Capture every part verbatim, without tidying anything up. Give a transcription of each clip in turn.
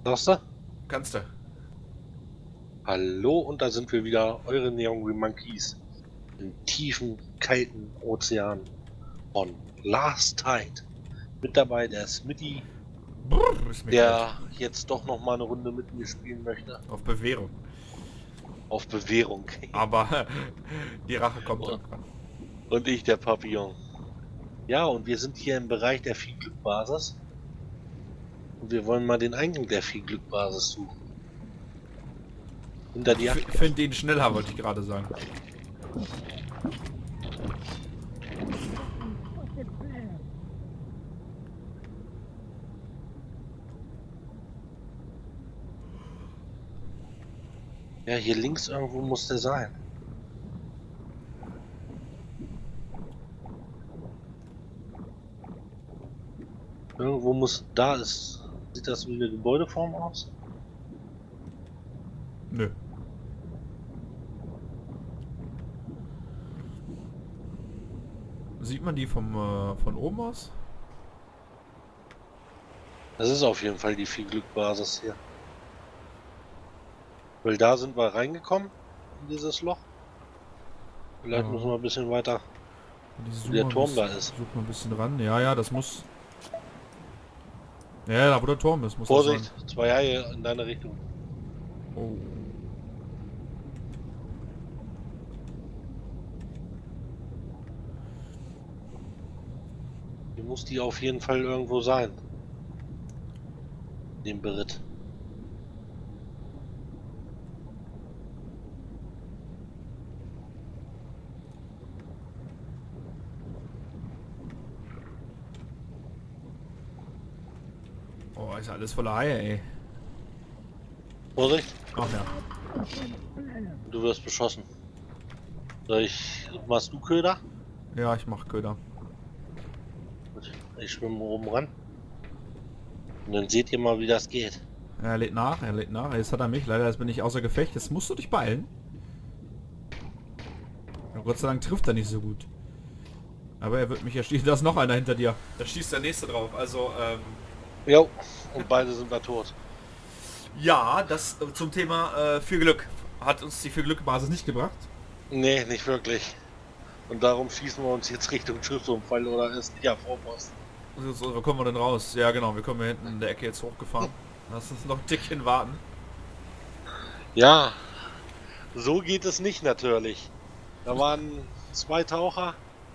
Sagst du? Kannst du. Hallo, und da sind wir wieder, eure Neon Monkeys im tiefen, kalten Ozean von Last Tide. Mit dabei der Smitty, Brrr, ist mir kalt. der jetzt doch noch mal eine Runde mit mir spielen möchte. Auf Bewährung. Auf Bewährung. Aber die Rache kommt irgendwann. Und ich, der Papillon. Ja, und wir sind hier im Bereich der Viel-Glück-Basis. Und wir wollen mal den Eingang der Viel-Glück-Basis suchen. Hinter die Ich Jagd. finde ihn schneller, wollte ich gerade sagen. Ja, hier links irgendwo muss der sein. Irgendwo muss... Da ist... Sieht das wie eine Gebäudeform aus? Nö. Sieht man die vom äh, von oben aus? Das ist auf jeden Fall die Viel-Glück-Basis hier. Weil da sind wir reingekommen, in dieses Loch. Vielleicht Ja. müssen wir ein bisschen weiter, Die wo der mal Turm da bisschen, ist. Such mal ein bisschen ran. Ja, ja, das muss... Ja, da wo der Turm ist, muss Vorsicht, das sein. zwei Haie in deine Richtung. Oh. Hier muss die auf jeden Fall irgendwo sein. Dem Beritt. Oh, ist alles voller Haie, ey. Vorsicht, Ach ja. du wirst beschossen. Soll ich... Machst du Köder? Ja, ich mach Köder. Gut, ich schwimme oben ran. Und dann seht ihr mal, wie das geht. Er lädt nach, er lädt nach. Jetzt hat er mich. Leider jetzt bin ich außer Gefecht. Jetzt musst du dich beeilen. Ja, Gott sei Dank trifft er nicht so gut. Aber er wird mich erschießen. Da ist noch einer hinter dir. Da schießt der nächste drauf. Also, ähm... Jo, und beide sind wir tot. ja, das äh, zum Thema äh, viel Glück. Hat uns die viel Glück Basis nicht gebracht. Nee, nicht wirklich. Und darum schießen wir uns jetzt Richtung Schiffsunfall oder ist ja Vorposten. So, wo kommen wir denn raus? Ja genau, wir kommen hier hinten in der Ecke jetzt hochgefahren. Lass uns noch ein Tickchen warten. Ja, so geht es nicht natürlich. Da waren zwei Taucher.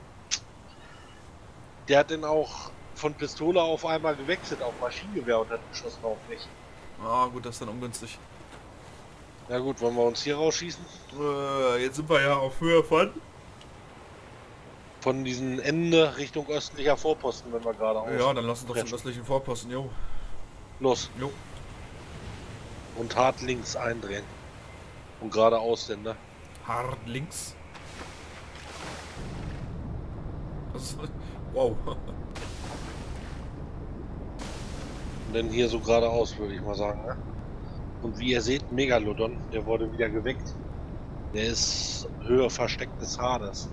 Der hat dann auch von Pistole auf einmal gewechselt auf Maschinengewehr und hat geschossen auf mich. Ah gut, das ist dann ungünstig. Na gut, wollen wir uns hier rausschießen? Äh, jetzt sind wir ja auf Höhe von... Von diesem Ende Richtung östlicher Vorposten, wenn wir gerade aus. Ja, dann lass uns doch zum östlichen Vorposten, jo. Los. Jo. Und hart links eindrehen. Und geradeaus denn, ne? Hart links. Das ist... Wow. Und dann hier so geradeaus, würde ich mal sagen, ne? Und wie ihr seht, Megalodon, der wurde wieder geweckt. Der ist Höhe Versteck des Hades.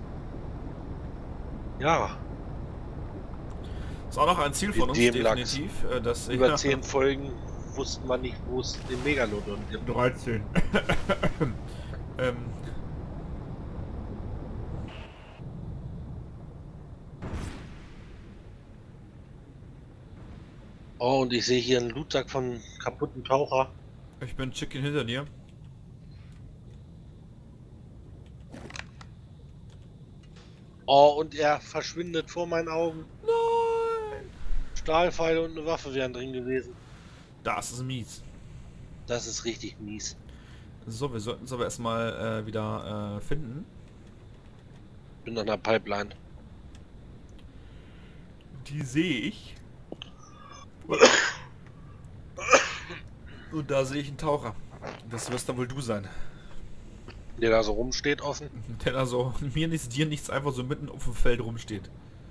Ja. Ist auch noch ein Ziel von uns, Demlachs. definitiv. Äh, dass Über ja, zehn Folgen wussten wir nicht, wo es den Megalodon gibt. dreizehn. ähm... Oh, und ich sehe hier einen Lootsack von kaputten Taucher. Ich bin Chicken hinter dir. Oh, und er verschwindet vor meinen Augen. Nein! Stahlpfeile und eine Waffe wären drin gewesen. Das ist mies. Das ist richtig mies. So, wir sollten es aber erstmal äh, wieder äh, finden. Bin an der Pipeline. Die sehe ich. Und da sehe ich einen Taucher. Das wirst dann wohl du sein. Der da so rumsteht offen. Der da so, mir nichts, dir nichts, einfach so mitten auf dem Feld rumsteht.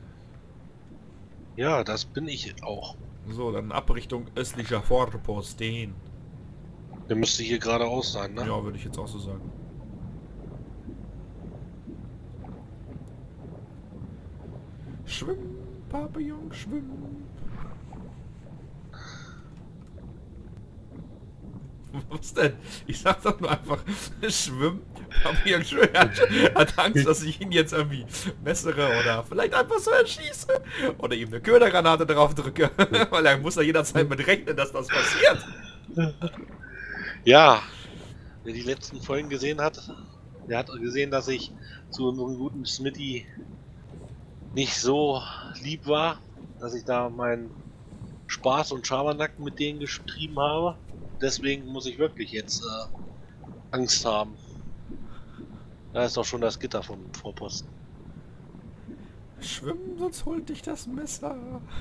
Ja, das bin ich auch. So, dann ab Richtung östlicher Vorposten. Der müsste hier geradeaus sein, ne? Ja, würde ich jetzt auch so sagen. Schwimm, Papillon, schwimm. Was denn? Ich sag doch nur einfach, schwimmen. Papier schwer. Hat Angst, dass ich ihn jetzt irgendwie messere oder vielleicht einfach so erschieße. Oder ihm eine Ködergranate drauf drücke. Weil er muss ja jederzeit mit rechnen, dass das passiert. Ja, wer die letzten Folgen gesehen hat, der hat gesehen, dass ich zu unserem guten Smitty nicht so lieb war, dass ich da meinen Spaß und Schabernack mit denen getrieben habe. Deswegen muss ich wirklich jetzt äh, Angst haben. Da ist doch schon das Gitter vom Vorposten. Schwimmen, sonst holt dich das Messer.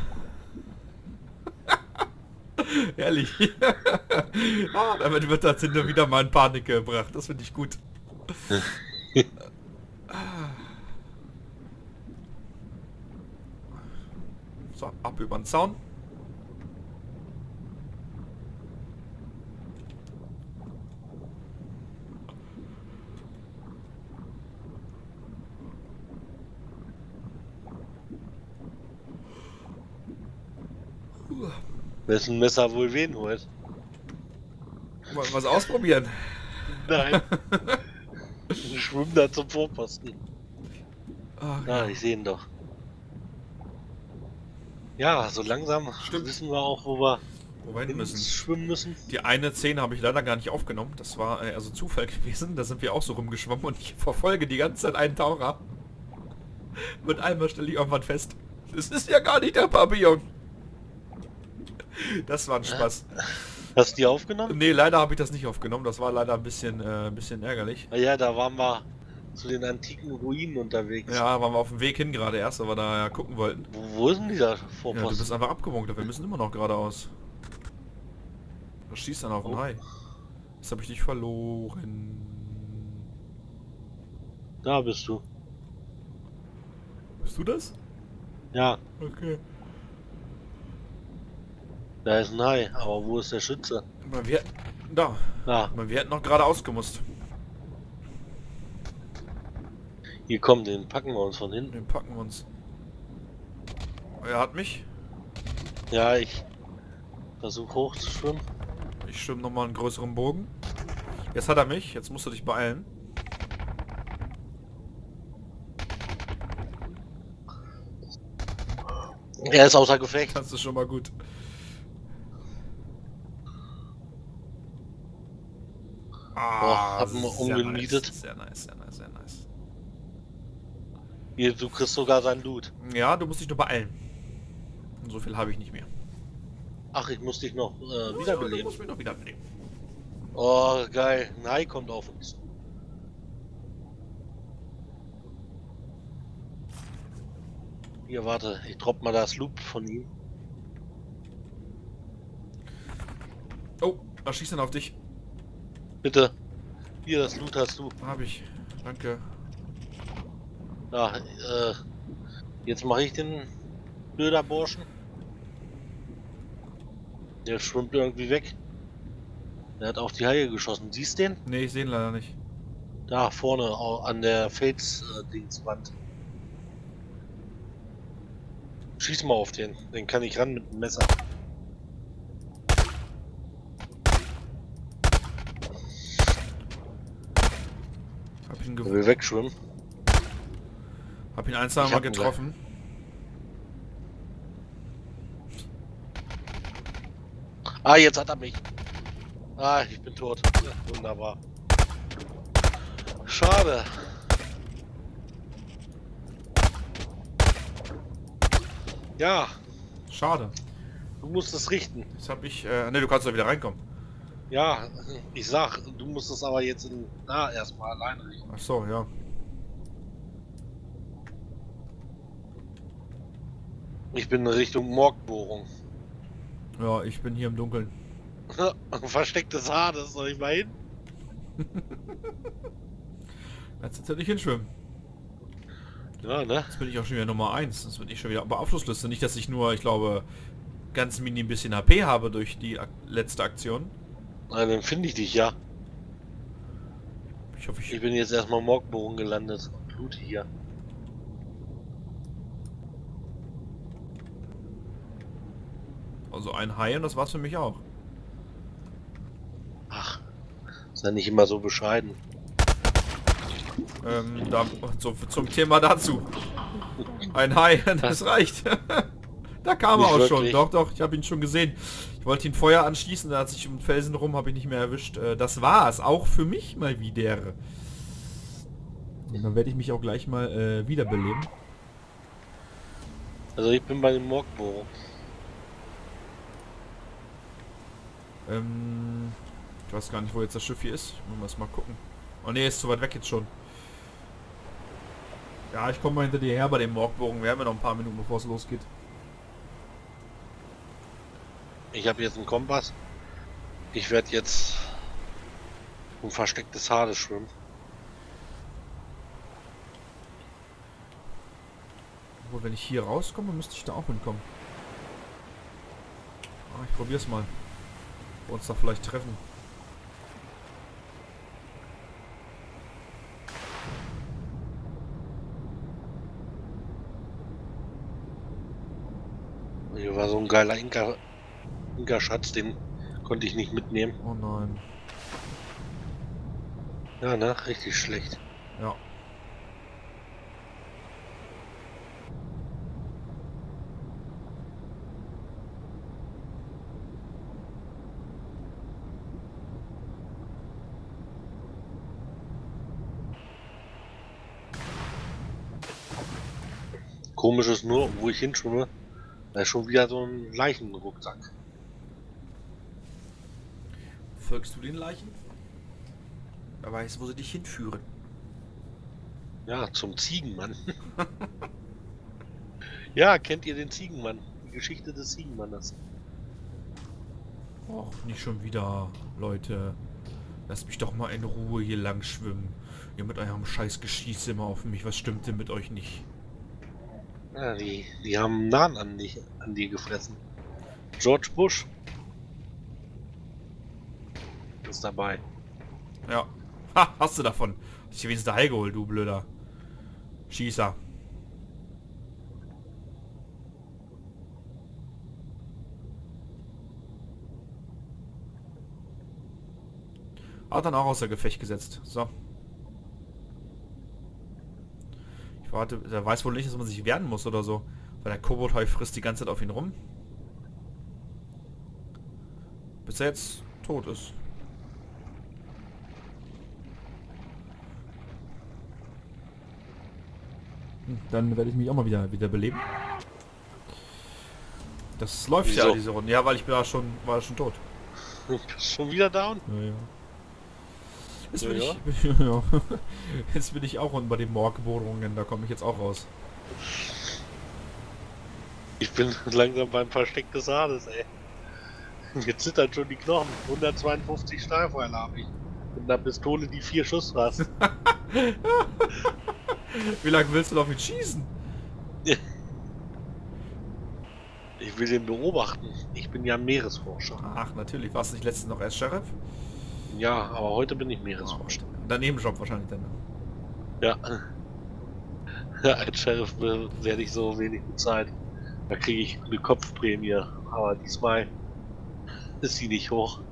Ehrlich. Ah, damit wird das Tinder wieder mal in Panik gebracht. Das finde ich gut. So, ab über den Zaun. Wessen Messer wohl wen holt? Wollen wir es ausprobieren? Nein. Ich schwimme da zum Vorposten. Ach, Ah, ich sehe ihn doch. Ja, so langsam Stimmt. wissen wir auch, wo wir wo wir hin hin müssen. schwimmen müssen. Die eine Szene habe ich leider gar nicht aufgenommen. Das war äh, also Zufall gewesen. Da sind wir auch so rumgeschwommen und ich verfolge die ganze Zeit einen Taucher. Mit einmal stelle ich irgendwann fest. Das ist ja gar nicht der Papillon. Das war ein Spaß. Hast du die aufgenommen? Nee, leider habe ich das nicht aufgenommen. Das war leider ein bisschen, äh, ein bisschen ärgerlich. Ah ja, da waren wir zu den antiken Ruinen unterwegs. Ja, waren wir auf dem Weg hin gerade erst, weil wir da ja gucken wollten. Wo, wo sind die da Ja, du Vorposten? bist einfach abgewunken. Wir müssen immer noch geradeaus. Was schießt dann auf den Oh. Hai? Jetzt habe ich dich verloren. Da bist du. Bist du das? Ja, Okay. da ist ein Hai, aber wo ist der Schütze? Aber wir, da. Da, Aber wir hätten noch gerade ausgemusst. hier kommt, den packen wir uns von hinten. Den packen wir uns. Er hat mich. Ja, ich versuche hoch zu schwimmen. Ich schwimme nochmal einen größeren Bogen. Jetzt hat er mich. Jetzt musst du dich beeilen. Er ist außer Gefecht. Das ist schon mal gut. Boah, hab ihn sehr umgenietet. Nice, sehr nice, sehr nice, sehr nice. Hier, du kriegst sogar sein Loot. Ja, du musst dich nur beeilen. Und so viel habe ich nicht mehr. Ach, ich muss dich noch äh, Ja, du wiederbeleben. musst mich noch wiederbeleben. Oh, geil. Ein Hai kommt auf uns. Hier, warte. Ich dropp mal das Loot von ihm. Oh, er schießt dann auf dich. Bitte. Hier, das Loot hast du. Habe ich. Danke. Ja, äh, jetzt mache ich den Blöder-Burschen. Der schwimmt irgendwie weg. Der hat auf die Haie geschossen. Siehst du den? Nee, ich sehe ihn leider nicht. Da vorne au- an der Fates-Dingswand. Schieß mal auf den. Den kann ich ran mit dem Messer. Hab ihn, Der ge will wegschwimmen. hab ihn ein, zwei Ich Mal hab ihn getroffen. Ah, jetzt hat er mich. Ah, ich bin tot. Ja, wunderbar. Schade. Ja, Schade. du musst es richten. Jetzt hab ich... Äh, ne, du kannst da wieder reinkommen. Ja, ich sag, du musst es aber jetzt in, da erstmal alleine richten. Ach so, ja. Ich bin in Richtung Morgbohrung. Ja, ich bin hier im Dunkeln. Verstecktes Haar, das soll ich mal hin. Jetzt jetzt nicht hinschwimmen. Ja, ne? Jetzt bin ich auch schon wieder Nummer eins. Das bin ich schon wieder auf Abschlussliste. Nicht, dass ich nur, ich glaube, ganz mini ein bisschen H P habe durch die ak letzte Aktion. Na, dann finde ich dich ja. Ich hoffe, ich... Ich bin jetzt erstmal Morgbohrung gelandet und blute hier. Also ein Hai und das war's für mich auch. Ach, Sei nicht immer so bescheiden. Ähm, da, so, zum Thema dazu. Ein Hai, das reicht. Da kam er Nicht auch schon. wirklich. Doch, doch, ich habe ihn schon gesehen. Ich wollte ihn Feuer anschließen, da hat sich um den Felsen rum, habe ich nicht mehr erwischt. Äh, das war's, auch für mich mal wieder. Und dann werde ich mich auch gleich mal äh, wiederbeleben. Also ich bin bei dem Morgbohrung. Ähm, ich weiß gar nicht, wo jetzt das Schiff hier ist. Muss mal gucken. Oh ne, ist zu weit weg jetzt schon. Ja, ich komme mal hinter dir her bei dem Morgbogen. Wir haben ja noch ein paar Minuten, bevor es losgeht. Ich habe jetzt einen Kompass. Ich werde jetzt um verstecktes Hades schwimmen. Obwohl, wenn ich hier rauskomme, müsste ich da auch hinkommen. Ah, ich probier's mal. Wir uns da vielleicht treffen. Hier war so ein geiler Inka, Inka-Schatz, den konnte ich nicht mitnehmen. Oh nein. Ja, ne? Richtig schlecht. Ja. Komisch ist nur, wo ich hinschwimme, da ist schon wieder so ein Leichenrucksack. Folgst du den Leichen? Wer weiß, wo sie dich hinführen. Ja, zum Ziegenmann. Ja, kennt ihr den Ziegenmann? Die Geschichte des Ziegenmannes. Och, nicht schon wieder, Leute. Lasst mich doch mal in Ruhe hier lang schwimmen. Ihr mit eurem scheiß Geschieße immer auf mich. Was stimmt denn mit euch nicht? Ja, die, die haben Nahen an die, an die gefressen. George Bush ist dabei. Ja. Ha, hast du davon. Hast du wenigstens da Hai geholt, du blöder Schießer. Hat dann auch außer Gefecht gesetzt. So. Ich warte, der weiß wohl nicht, dass man sich wehren muss oder so. Weil der Koboldhai frisst die ganze Zeit auf ihn rum. Bis er jetzt tot ist. Hm, dann werde ich mich auch mal wieder, wieder beleben. Das läuft Wieso? ja diese Runde. Ja, weil ich bin ja schon, war schon tot. Schon wieder down? Ja, ja. Jetzt bin, Ja, ich, ja. Jetzt bin ich auch unten bei den Morgbohrungen, da komme ich jetzt auch raus. Ich bin langsam beim Versteck des Hades, ey. Mir zittern schon die Knochen. hundertzweiundfünfzig Stahlpfeile habe ich. Mit einer Pistole, die vier Schuss hast. Wie lange willst du noch mit schießen? Ich will den beobachten. Ich bin ja ein Meeresforscher. Ach, natürlich. Warst du nicht letztens noch erst Sheriff? Ja, aber heute bin ich Meeresforscher. Daneben Job wahrscheinlich dann. Ja. Als Sheriff werde ich so wenig bezahlt. Da kriege ich eine Kopfprämie. Aber diesmal ist sie nicht hoch.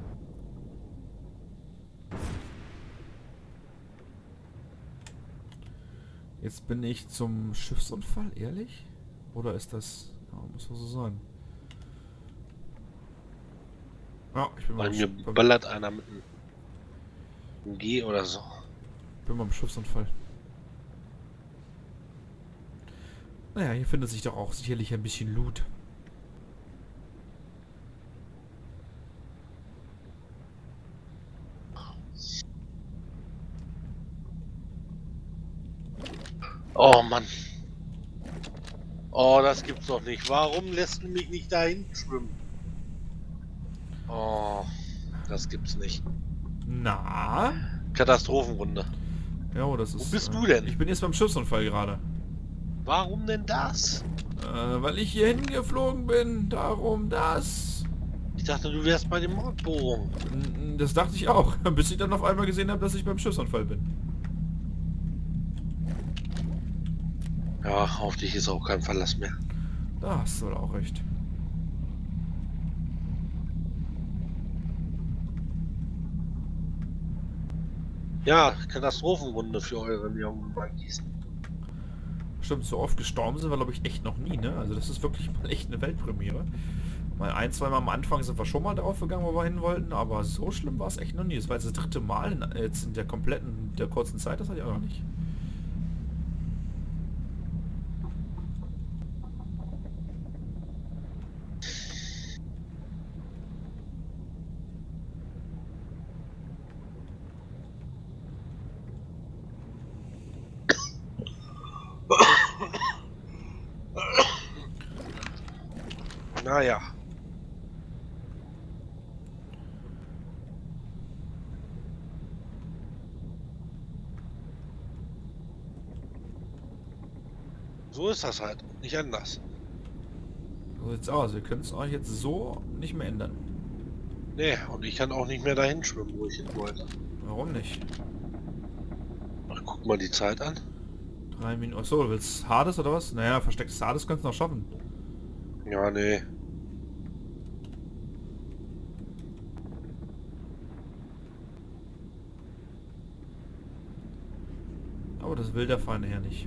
Jetzt bin ich zum Schiffsunfall, ehrlich? Oder ist das... Ja, muss so sein. Ja, ich bin Bei mal mir beim, ballert einer mit einem G oder so. bin beim Schiffsunfall. Naja, hier findet sich doch auch sicherlich ein bisschen Loot. Oh Mann. Oh, das gibt's doch nicht. Warum lässt du mich nicht dahin schwimmen? Oh, das gibt's nicht. Na? Katastrophenrunde. Ja, das ist... Wo bist äh, du denn? Ich bin jetzt beim Schiffsunfall gerade. Warum denn das? Äh, weil ich hier hingeflogen bin. Darum das. Ich dachte, du wärst bei den Mordbohrungen. N- Das dachte ich auch. Bis ich dann auf einmal gesehen habe, dass ich beim Schiffsunfall bin. Ja, auf dich ist auch kein Verlass mehr. Da hast du wohl auch recht. Ja, Katastrophenrunde für eure Leon Monkeys. Stimmt, so oft gestorben sind wir, glaube ich, echt noch nie, ne? Also das ist wirklich mal echt eine Weltpremiere. Mal ein, zwei Mal am Anfang sind wir schon mal drauf gegangen, wo wir hin wollten, aber so schlimm war es echt noch nie. Das war jetzt das dritte Mal in, jetzt in der kompletten, der kurzen Zeit, das hatte ich auch noch nicht. Naja. So ist das halt. Nicht anders. So sieht's aus. Wir können es auch jetzt so nicht mehr ändern. Nee, und ich kann auch nicht mehr dahin schwimmen, wo ich hin wollte. Warum nicht? Ach, guck mal die Zeit an. Drei Minuten. Achso, du willst Hades oder was? Naja, verstecktes Hades kannst du noch schaffen. Ja, nee. Aber das will der Feind ja nicht.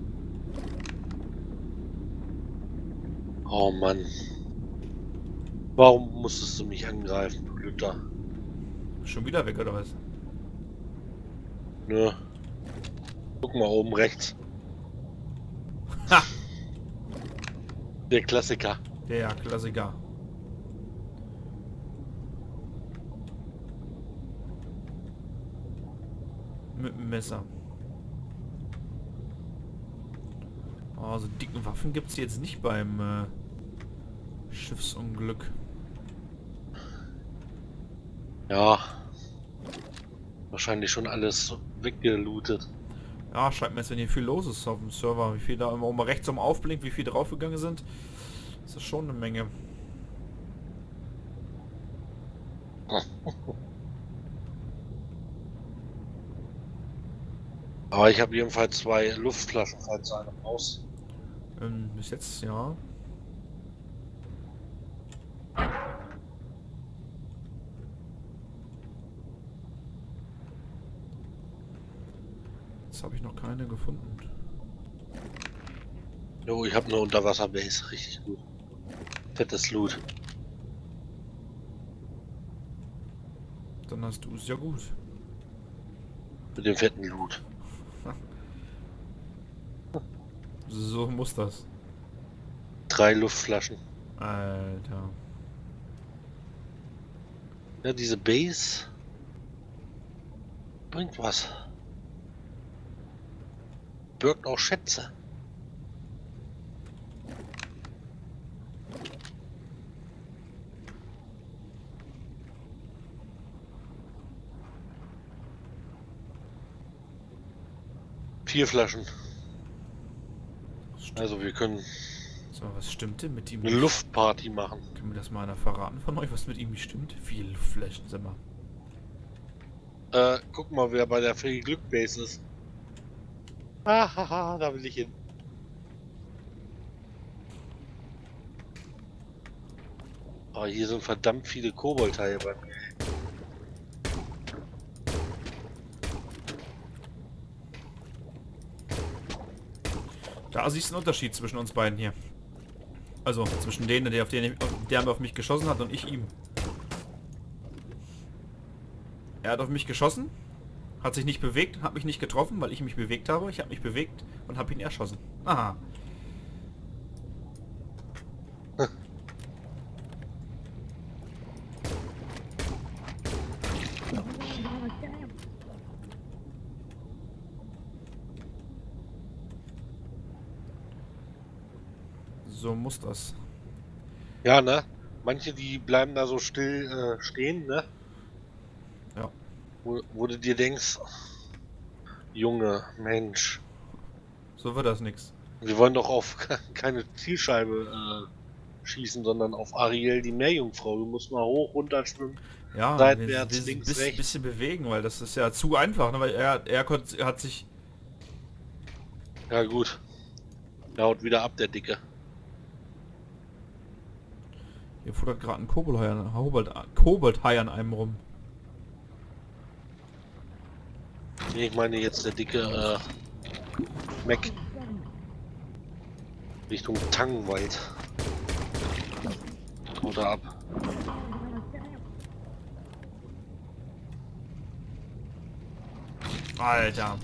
Oh Mann. Warum musstest du mich angreifen, du Lütter? Schon wieder weg oder was? Nö. Guck mal oben rechts. Ha! Der Klassiker. Der Klassiker. Mit dem Messer. Oh, so dicken Waffen gibt es jetzt nicht beim äh, Schiffsunglück. Ja. Wahrscheinlich schon alles weggelootet. Ja, schreibt mir jetzt, wenn hier viel los ist auf dem Server. Wie viel da immer oben rechts um aufblinkt, wie viel draufgegangen sind. Das ist schon eine Menge. Aber ich habe jedenfalls zwei Luftflaschen, falls einer raus. Ähm, bis jetzt, ja. Jetzt habe ich noch keine gefunden. Jo, ich habe eine Unterwasserbase. Richtig gut. Fettes Loot. Dann hast du es ja gut. Mit dem fetten Loot. So muss das. Drei Luftflaschen. Alter. Ja, diese Base bringt was. Birgt auch Schätze. Vier Flaschen. Also wir können So, was stimmt denn mit ihm? eine Luftparty machen. Können wir das mal einer verraten von euch, was mit ihm nicht stimmt? Wie viele Luftflaschen sind wir? Äh, guck mal, wer bei der Free Glück Base ist. Hahaha, da will ich hin. Oh, hier sind verdammt viele Koboldteile bei mir. Da siehst du einen Unterschied zwischen uns beiden hier. Also zwischen denen, der auf den der auf mich geschossen hat und ich ihm. Er hat auf mich geschossen, hat sich nicht bewegt, hat mich nicht getroffen, weil ich mich bewegt habe. Ich habe mich bewegt und habe ihn erschossen. Aha. So muss das. Ja, ne? Manche, die bleiben da so still äh, stehen, ne? Ja. Wo, wo du dir denkst, Junge, Mensch, So wird das nix. wir wollen doch auf keine Zielscheibe äh, schießen, sondern auf Ariel, die Meerjungfrau. Du musst mal hoch, runter schwimmen, Ja, seitwärts, wir, wir links, bisschen, rechts. bisschen bewegen, weil das ist ja zu einfach, ne? Weil er, er, konnte, er hat sich... Ja gut, der haut wieder ab, der Dicke. Hier futtert gerade ein Koboldhai an, Kobold, Koboldhai an einem rum. Nee, ich meine jetzt der dicke äh, Mac Richtung Tangwald. Oder ab. Alter.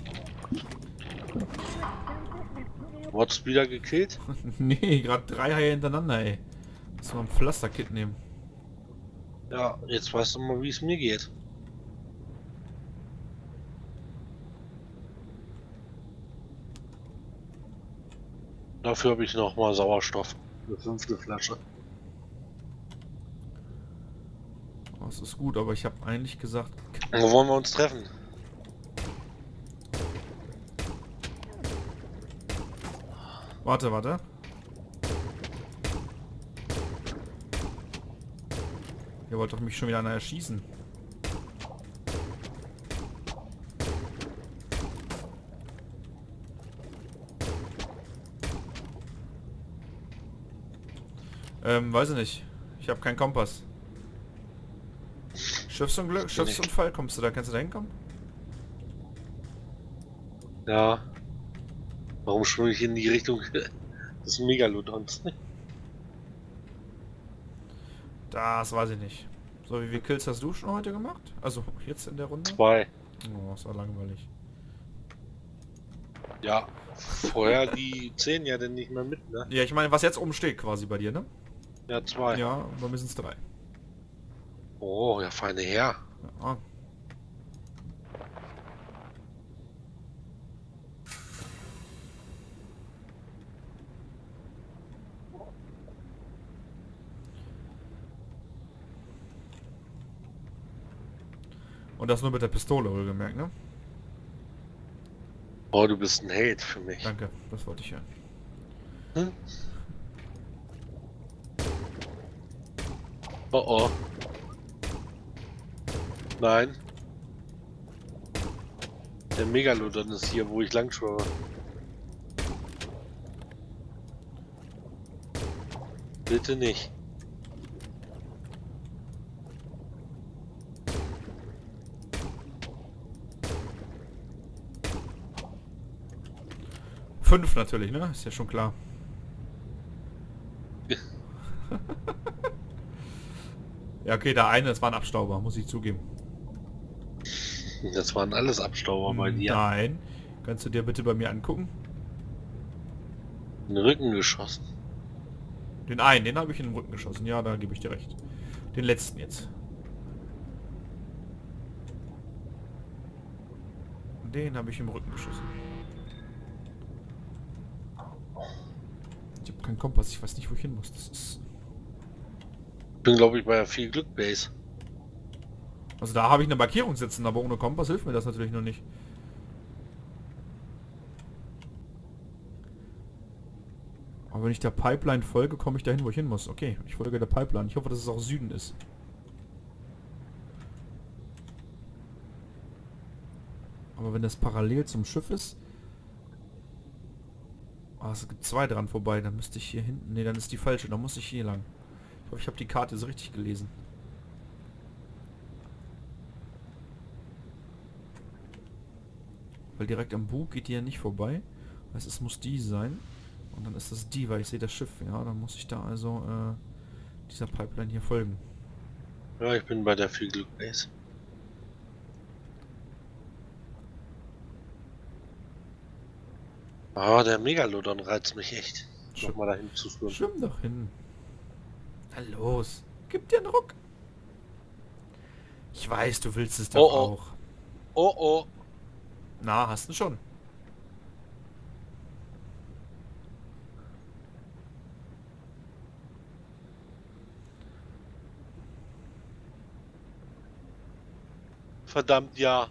Wurdest wieder gekillt? Nee, gerade drei Haie hintereinander, ey. Muss mal ein Pflasterkit nehmen. Ja, jetzt weißt du mal, wie es mir geht. Dafür habe ich noch mal Sauerstoff. Eine fünfte Flasche. Oh, das ist gut, aber ich habe eigentlich gesagt... Wo wollen wir uns treffen? Warte, warte. Ihr wollt doch mich schon wieder einer erschießen. Ähm, weiß ich nicht. Ich habe keinen Kompass. Schiffsunglück, Schiffsunfall, kommst du da? Kannst du da hinkommen? Ja. Warum schwimme ich in die Richtung des Megalodons? Das weiß ich nicht. So, wie viele Kills hast du schon heute gemacht? Also, jetzt in der Runde? Zwei. Oh, ist war langweilig. Ja. Vorher die zehn ja denn nicht mehr mit, ne? Ja, ich meine, was jetzt oben steht quasi bei dir, ne? Ja, zwei. Ja, bei mir sind es drei. Oh, ja, feine Herr. Ja. Und das nur mit der Pistole, wohlgemerkt, ne? Oh, du bist ein Held für mich. Danke, das wollte ich hören. Hm? Oh oh. Nein. Der Megalodon ist hier, wo ich lang schwimme. Bitte nicht. Fünf natürlich, ne? Ist ja schon klar. Ja, okay, der eine, das war ein Abstauber, muss ich zugeben. Das waren alles Abstauber bei dir. Nein. Kannst du dir bitte bei mir angucken? In den Rücken geschossen. Den einen, den habe ich in den Rücken geschossen. Ja, da gebe ich dir recht. Den letzten jetzt. Den habe ich im Rücken geschossen. Ich habe keinen Kompass. Ich weiß nicht, wo ich hin muss. Das ist... Ich bin, glaube ich, bei der viel Glück Base. Also da habe ich eine Markierung sitzen, aber ohne Kompass hilft mir das natürlich noch nicht. Aber wenn ich der Pipeline folge, komme ich dahin, wo ich hin muss. Okay, ich folge der Pipeline. Ich hoffe, dass es auch Süden ist. Aber wenn das parallel zum Schiff ist... Ah, es gibt zwei dran vorbei. Dann müsste ich hier hinten... Ne, dann ist die falsche. Dann muss ich hier lang. Ich hoffe, ich habe die Karte so richtig gelesen. Weil direkt am Bug geht die ja nicht vorbei. Das heißt, es muss die sein. Und dann ist das die, weil ich sehe das Schiff. Ja, dann muss ich da also äh, dieser Pipeline hier folgen. Ja, ich bin bei der viel Glück Base. Ah, der Megalodon reizt mich echt. Schw Noch mal dahin zu schwimmen. Schwimm doch hin. Na los. Gib dir einen Ruck. Ich weiß, du willst es doch Oh, oh. auch. Oh oh. Na, hast du schon. Verdammt, ja.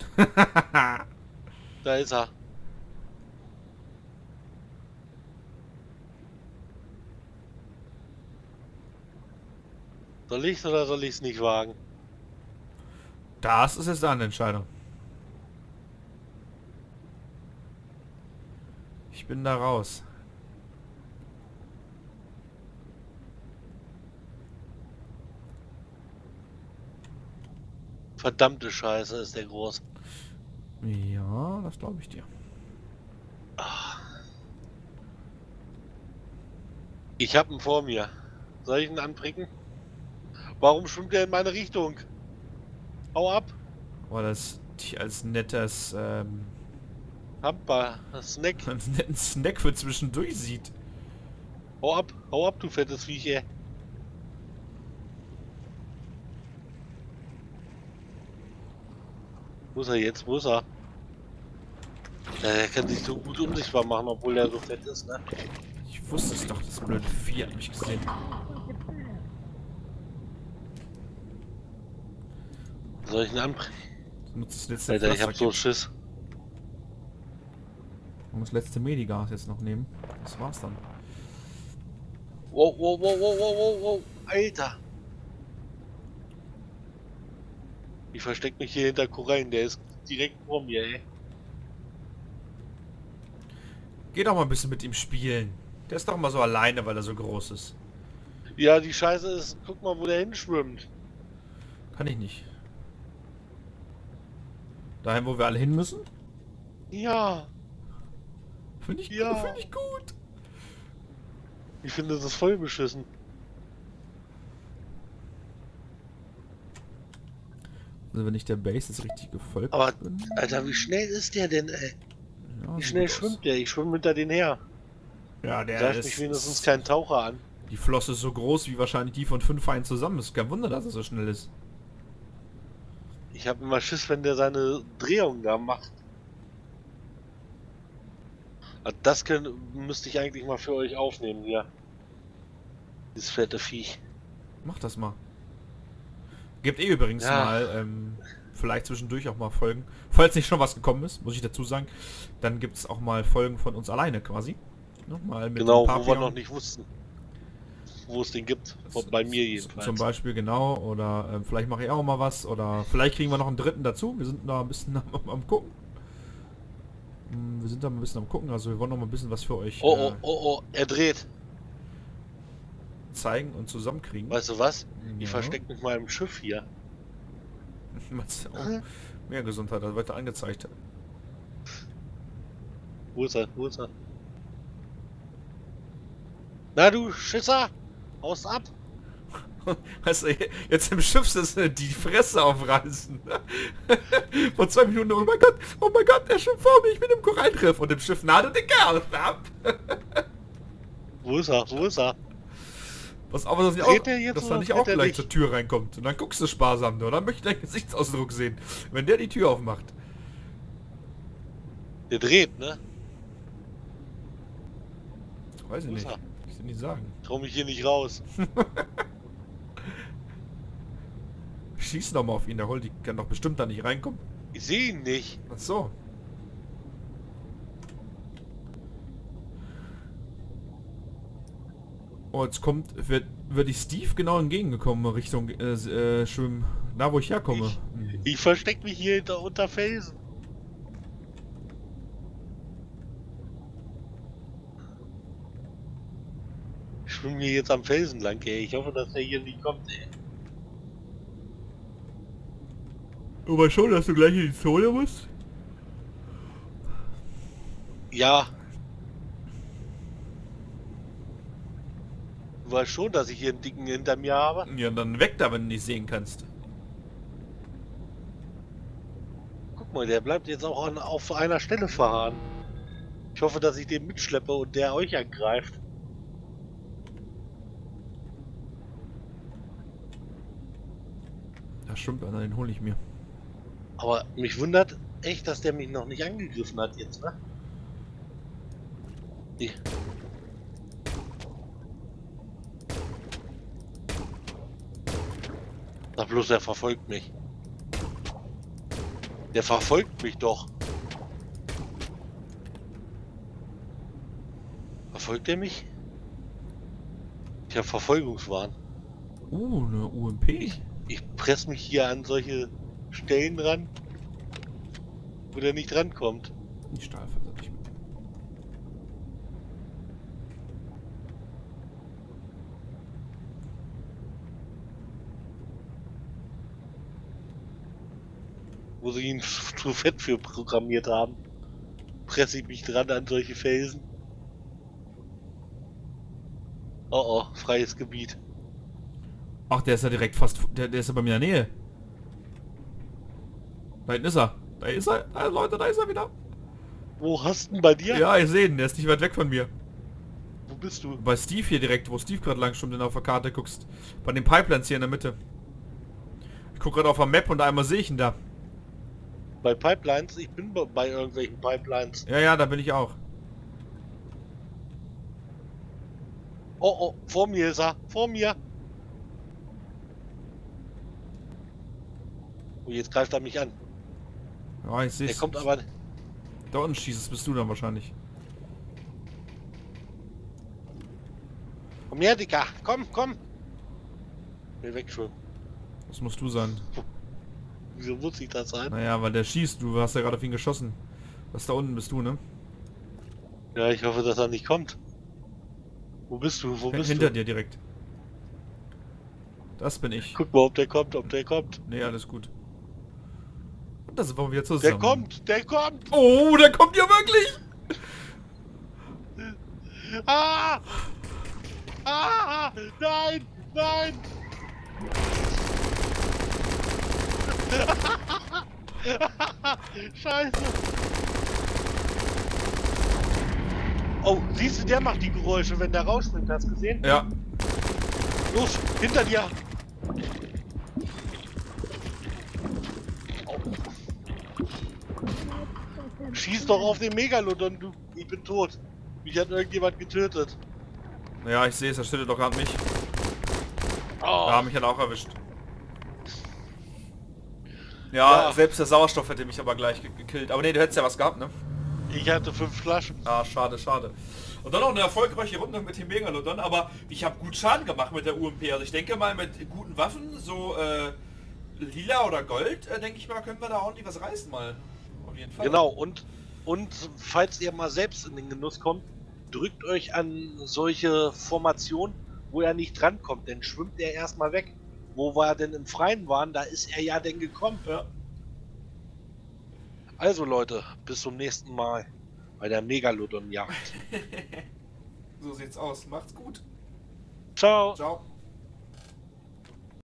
Da ist er. Soll ich's oder soll ich's nicht wagen? Das ist jetzt eine Entscheidung. Ich bin da raus. Verdammte Scheiße, ist der groß. Ja. das glaube ich dir. Ich hab ihn vor mir. Soll ich ihn anpricken? Warum schwimmt er in meine Richtung? Hau ab! Oh, das dich als nettes, ähm, Hamper, Snack. als netten Snack für zwischendurch sieht. Hau ab, hau ab, du fettes Viech, ey. Wo ist er jetzt? Wo ist er? Ja, der kann sich so gut unsichtbar machen, obwohl er so fett ist, ne? Ich wusste es doch, das blöde Vieh hat mich gesehen. Soll ich ihn anbringen? Nutzt das letzte Alter, ich hab so Pflasterkit. Schiss. Und das letzte Medigas jetzt noch nehmen. Das war's dann. Wow, wow, wow, wow, wow, wow, wow. Alter! Ich versteck mich hier hinter Korallen, der ist direkt vor mir, ey. Geh doch mal ein bisschen mit ihm spielen. Der ist doch mal so alleine, weil er so groß ist. Ja, die Scheiße ist, guck mal, wo der hinschwimmt. Kann ich nicht. Dahin, wo wir alle hin müssen? Ja, Finde ich, Ja. find ich gut. ich finde das voll beschissen. Also wenn ich der Base jetzt richtig gefolgt Aber, bin. Alter, wie schnell ist der denn, ey? Ja, Wie sieht schnell gut aus. schwimmt der? Ich schwimme hinter den her. Ja, der Greif ist... mich wenigstens kein Taucher an. Die Flosse ist so groß wie wahrscheinlich die von fünf Feinden zusammen. Ist kein Wunder, dass er so schnell ist. Ich habe immer Schiss, wenn der seine Drehung da macht. Also das können, müsste ich eigentlich mal für euch aufnehmen hier. Dieses fette Viech. Mach das mal. Gibt eh übrigens Ja. mal, ähm, vielleicht zwischendurch auch mal Folgen. Falls nicht schon was gekommen ist, muss ich dazu sagen, dann gibt es auch mal Folgen von uns alleine quasi. Nochmal mit Genau, dem wo wir Papillon. noch nicht wussten, wo es den gibt. Bei mir Z- jedenfalls. Zum Beispiel, genau. Oder ähm, vielleicht mache ich auch mal was. Oder vielleicht kriegen wir noch einen dritten dazu. Wir sind da ein bisschen am, am gucken. Hm, Wir sind da ein bisschen am gucken. Also wir wollen noch mal ein bisschen was für euch Oh, äh, oh, oh, oh, er dreht. zeigen und zusammenkriegen. Weißt du was? Ich Ja. verstecke mich mal im Schiff hier. Was- oh, mehr Gesundheit, das wird da angezeigt. Wo ist er? Wo ist er? Na du Schisser! Haust ab! Weißt du, jetzt im Schiff ist äh, die Fresse aufreißen. Vor zwei Minuten, oh mein Gott, oh mein Gott, er schwimmt vor mir, ich bin im Korallenriff. Und im Schiff naht den Kerl ab. Wo ist er? Wo ist er? Was aber, dass, nicht Dreht auch, der jetzt dass oder er nicht dreht auch er gleich nicht? zur Tür reinkommt. Und dann guckst du sparsam nur, dann möchte ich deinen Gesichtsausdruck sehen, wenn der die Tür aufmacht. Der dreht, ne? Weiß ich Wo ist nicht. er? Ich will nicht sagen. Trau mich hier nicht raus. Schieß doch mal auf ihn, der Holdi kann doch bestimmt da nicht reinkommen. Ich sehe ihn nicht. Ach so. Oh, jetzt kommt, wird, wird ich Steve genau entgegengekommen Richtung äh, äh, Schwimmen. Da wo ich herkomme. Ich- Hm. Ich versteck mich hier hinter, unter Felsen. Ich schwimme hier jetzt am Felsen lang, ey. Ich hoffe, dass er hier nicht kommt, ey. Aber schon, dass du gleich in die Zone musst? Ja. Du weißt schon, dass ich hier einen Dicken hinter mir habe. Ja, dann weg da, wenn du nicht sehen kannst. Guck mal, der bleibt jetzt auch an, auf einer Stelle verharren. Ich hoffe, dass ich den mitschleppe und der euch angreift. Da schwimmt einer, den hole ich mir. Aber mich wundert echt, dass der mich noch nicht angegriffen hat jetzt, ne? Die. Sag bloß, der verfolgt mich. Der verfolgt mich doch. Verfolgt er mich? Ich habe Verfolgungswahn. Uh, eine U M P. Ich presse mich hier an solche Stellen ran, wo der nicht rankommt. Die Stahlfasser nicht mit. Wo sie ihn zu fett für programmiert haben. presse ich mich dran an solche Felsen. Oh oh, freies Gebiet. Ach, der ist ja direkt fast... Der, der ist ja bei mir in der Nähe. Da hinten ist er. Da ist er. Da, Leute, da ist er wieder. Wo hast du ihn bei dir? Ja, ich sehe ihn. Der ist nicht weit weg von mir. Wo bist du? Bei Steve hier direkt, wo Steve gerade lang stimmt, wenn du auf der Karte guckst. Bei den Pipelines hier in der Mitte. Ich gucke gerade auf der Map und einmal sehe ich ihn da. Bei Pipelines? Ich bin bei irgendwelchen Pipelines. Ja, ja, da bin ich auch. Oh oh, vor mir ist er. Vor mir. Oh, jetzt greift er mich an. Ja, ich sehe Der es. kommt aber... Da unten schießt es, bist du dann wahrscheinlich. Komm her, Dicker. Komm, komm. Will wegschwimmen. Das musst du sein. Wieso muss ich das sein? Naja, weil der schießt. Du hast ja gerade auf ihn geschossen. Das da unten bist du, ne? Ja, ich hoffe, dass er nicht kommt. Wo bist du? Wo bist Hinter du? dir direkt. Das bin ich. Guck mal, ob der kommt, ob der kommt. Nee, alles gut. Und da sind wir wieder zusammen. Der kommt, der kommt! Oh, der kommt ja wirklich! Ah! Ah! Nein! Nein! Scheiße! Oh, siehst du, der macht die Geräusche, wenn der rausspringt, hast du gesehen? Ja. Los, hinter dir! Schieß doch auf den Megalodon, du! Ich bin tot. Mich hat irgendjemand getötet. Ja, ich sehe es, er stellt doch gerade mich. Oh. Ja, mich hat auch erwischt. Ja, Ja. selbst der Sauerstoff hätte mich aber gleich ge gekillt. Aber nee, du hättest ja was gehabt, ne? Ich hatte fünf Flaschen. Ah, schade, schade. Und dann noch eine erfolgreiche Runde mit dem Megalodon, aber ich habe gut Schaden gemacht mit der U M P. Also ich denke mal, mit guten Waffen, so äh, lila oder Gold, äh, denke ich mal, können wir da ordentlich was reißen mal. Auf jeden Fall. Genau, und, und falls ihr mal selbst in den Genuss kommt, drückt euch an solche Formationen, wo er nicht drankommt, denn schwimmt er erstmal weg. Wo wir denn im Freien waren, da ist er ja denn gekommen. Ja. Also Leute, bis zum nächsten Mal bei der Megalodon-Jagd. So sieht's aus. Macht's gut. Ciao. Ciao.